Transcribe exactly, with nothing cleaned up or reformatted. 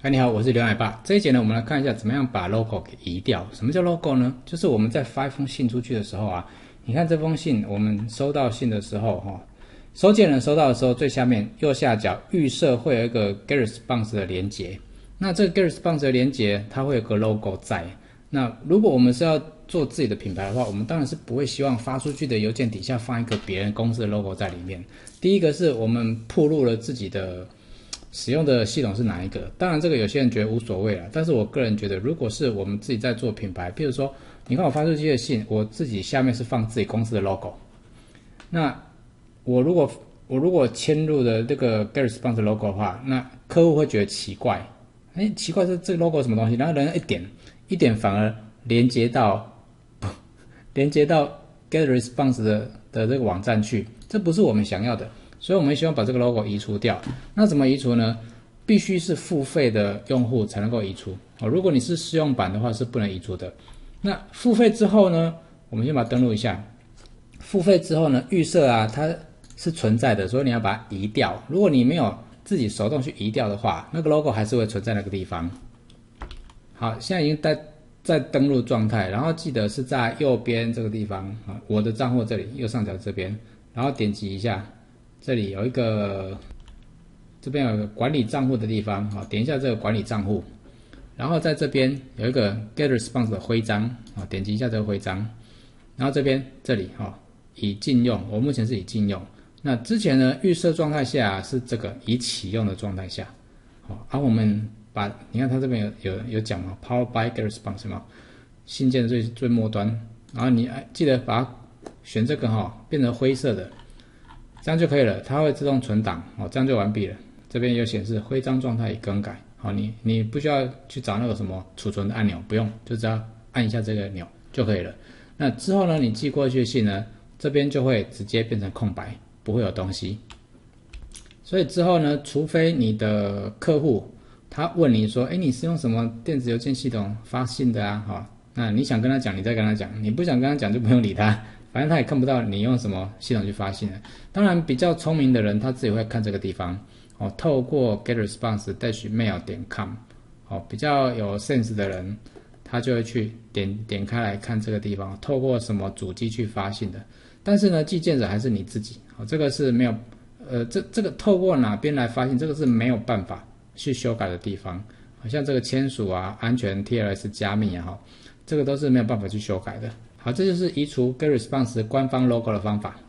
嗨，你好，我是刘海爸。这一节呢，我们来看一下怎么样把 logo 给移掉。什么叫 logo 呢？就是我们在发一封信出去的时候啊，你看这封信，我们收到信的时候，哈，收件人收到的时候，最下面右下角预设会有一个 get response 的连结。那这个 get response 的连结，它会有个 logo 在。那如果我们是要做自己的品牌的话，我们当然是不会希望发出去的邮件底下放一个别人公司的 logo 在里面。第一个是我们暴露了自己的使用的系统是哪一个？当然，这个有些人觉得无所谓啦，但是我个人觉得，如果是我们自己在做品牌，比如说，你看我发出去的信，我自己下面是放自己公司的 logo， 那我如果我如果嵌入的这个 get response logo 的话，那客户会觉得奇怪，哎，奇怪这这个 logo 什么东西？然后人一点一点反而连接到连接到 get response 的的这个网站去，这不是我们想要的。所以我们希望把这个 logo 移除掉。那怎么移除呢？必须是付费的用户才能够移除。哦，如果你是试用版的话是不能移除的。那付费之后呢，我们先把它登录一下。付费之后呢，预设啊它是存在的，所以你要把它移掉。如果你没有自己手动去移掉的话，那个 logo 还是会存在那个地方。好，现在已经在在登录状态，然后记得是在右边这个地方啊，我的账户这里右上角这边，然后点击一下。这里有一个，这边有一个管理账户的地方，好，点一下这个管理账户，然后在这边有一个 Get Response 的徽章，啊，点击一下这个徽章，然后这边这里哈，已禁用，我目前是已禁用。那之前呢，预设状态下是这个已启用的状态下，好，而、啊、我们把你看它这边有有有讲嘛 ，Power by Get Response 嘛，信件最最末端，然后你记得把它选这个哈，变成灰色的。这样就可以了，它会自动存档，哦，这样就完毕了。这边有显示徽章状态已更改，好，你你不需要去找那个什么储存的按钮，不用，就只要按一下这个钮就可以了。那之后呢，你寄过去的信呢，这边就会直接变成空白，不会有东西。所以之后呢，除非你的客户他问你说，哎，你是用什么电子邮件系统发信的啊？好，那你想跟他讲，你再跟他讲；你不想跟他讲，就不用理他。反正他也看不到你用什么系统去发信了。当然，比较聪明的人他自己会看这个地方哦，透过 get response dash mail 点 com 哦，比较有 sense 的人他就会去点点开来看这个地方，透过什么主机去发信的。但是呢，寄件者还是你自己哦，这个是没有呃，这这个透过哪边来发信，这个是没有办法去修改的地方。好像这个签署啊、安全 T L S 加密啊，这个都是没有办法去修改的。好，这就是移除 Get Response 官方 logo 的方法。